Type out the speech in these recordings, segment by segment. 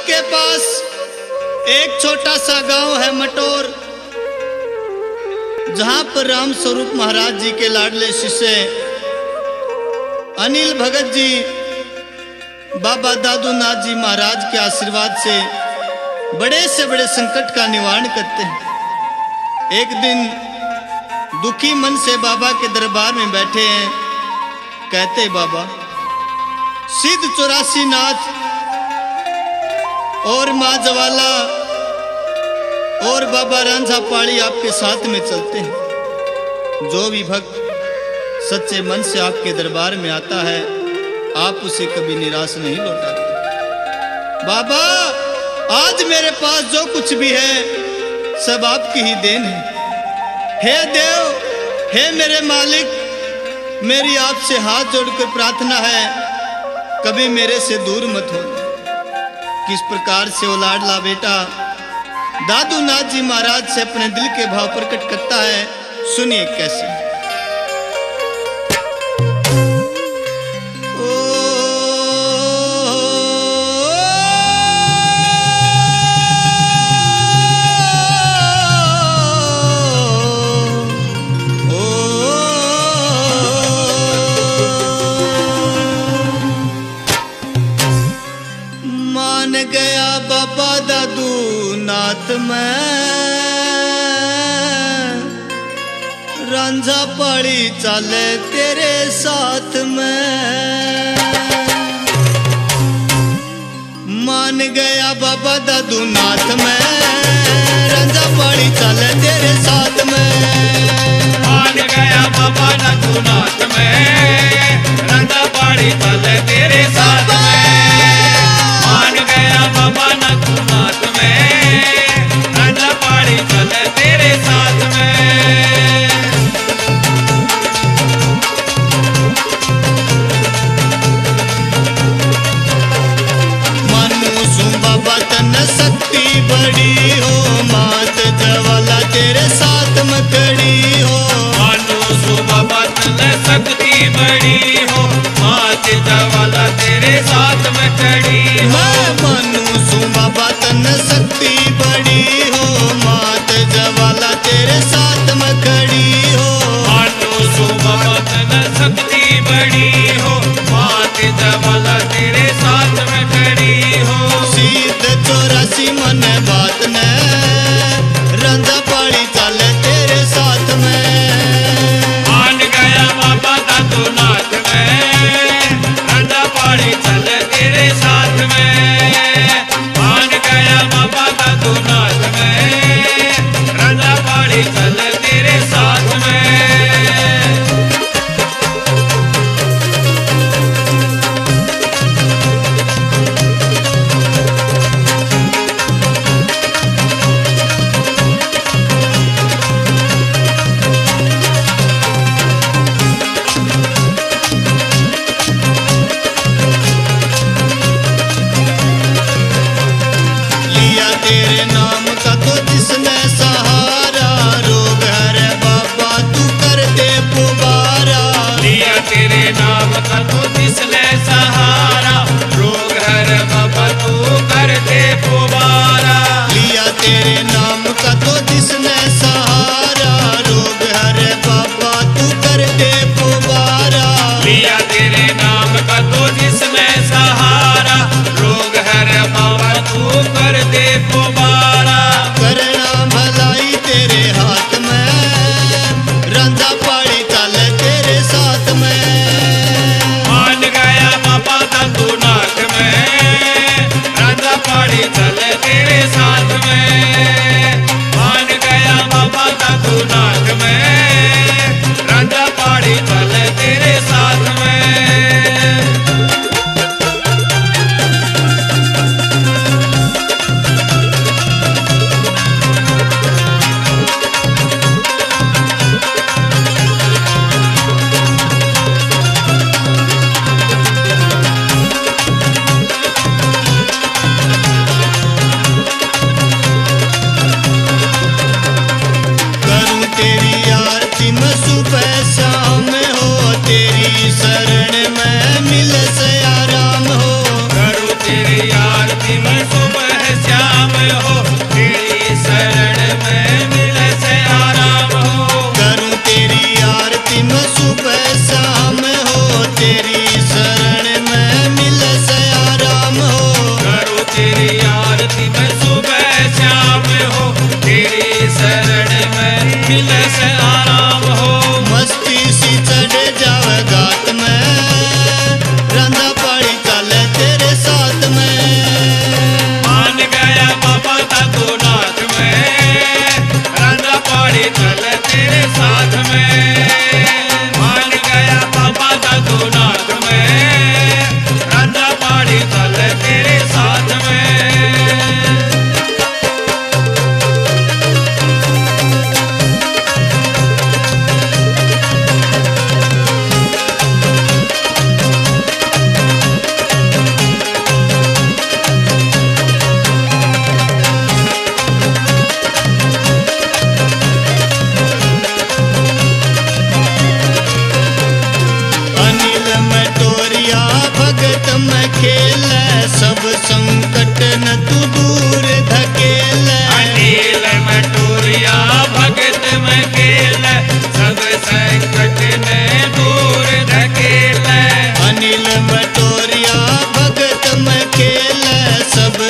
के पास एक छोटा सा गांव है मटोर, जहां पर राम स्वरूप महाराज जी के लाडले शिष्य अनिल भगत जी बाबा दादूनाथ जी महाराज के आशीर्वाद से बड़े से बड़े संकट का निवारण करते हैं। एक दिन दुखी मन से बाबा के दरबार में बैठे हैं। कहते बाबा सिद्ध 84 नाथ और माँ जवाला और बाबा रांझा पाड़ी आपके साथ में चलते हैं। जो भी भक्त सच्चे मन से आपके दरबार में आता है आप उसे कभी निराश नहीं लौटाते। बाबा आज मेरे पास जो कुछ भी है सब आपकी ही देन है। हे देव, हे मेरे मालिक, मेरी आपसे हाथ जोड़कर प्रार्थना है कभी मेरे से दूर मत हो। किस प्रकार से वो लाडला बेटा दादूनाथ जी महाराज से अपने दिल के भाव प्रकट करता है, सुनिए कैसे। मान गया बाबा दादूनाथ मैं, रांझा पाड़ी चाले तेरे साथ में। मान गया बाबा दादूनाथ मैं, रांझा पाड़ी चाले तेरे साथ में। मान गया बाबा दादूनाथ में, रांझा पाड़ी चाले तेरे साथ में। मान गया बाबा नाथनाथ में, रांझा पाड़ी चले तेरे साथ में। मानू सु बाबा तन शक्ति बड़ी हो, मात जवाला तेरे साथ में खड़ी हो। मानू सु बाबा तन शक्ति बड़ी हो, मात जवाला तेरे साथ में खड़ी हो। मैं मानू सु बाबा तन शक्ति बड़ी हो, मात जवाला तेरे साथ में खड़ी हो। मानू सु बाबा तन शक्ति बड़ी हो, मात जवाला तेरे साथ में खड़ी हो। सिद्ध 84 मन बात ने, रांझा पाड़ी चाले तेरे साथ में। मान गया बाबा दादूनाथ में, रांझा पाड़ी चले तेरे साथ में। मान गया बाबा दादूनाथ में, रांझा पाड़ी चले तेरे साथ में। लिया तेरे नाम का तो जिसने सहारा, रोग हरे बाबा तू कर दे पुबारा। लिया तेरे नाम का तो जिसने सहारा, रोग हर बाबा तू कर दे पुबारा। लिया तेरे नाम का तो जिसने सहारा, रोग हरे बाबा तू कर दे पुबारा। लिया तेरे नाम का तो जिसने सहारा, रोग हर बाबा तू कर दे पुबारा। करना भलाई तेरे हाथ में, रांझा पाड़ी चाले तेरे साथ में। मान गया बाबा दादूनाथ में, रांझा पाड़ी चले तेरे साथ में। मान गया बाबा दादूनाथ में, रांझा पाड़ी चले तेरे साथ में। करूं तेरी आरती में सुबह शाम हो, तेरी शरण में मिल से आराम हो। करूं तेरी आरती में सुबह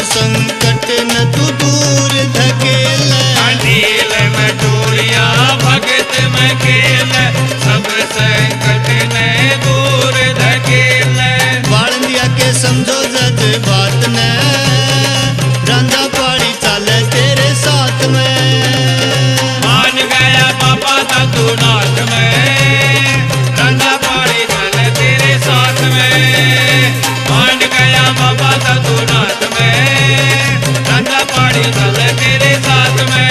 संकट न तू दूर धकेल। नील में टोलिया भगत में खेल, सब संकट ने दूर धकेल। बालंदिया के समझो जज बात ने, रांझा पहाड़ी चाले तेरे साथ में। मान गया बाबा दादू नाथ में, रांझा पहाड़ी चले तेरे साथ में। मान गया बाबा दादू नाथ में, रांझा पहाड़ी चले तेरे साथ में।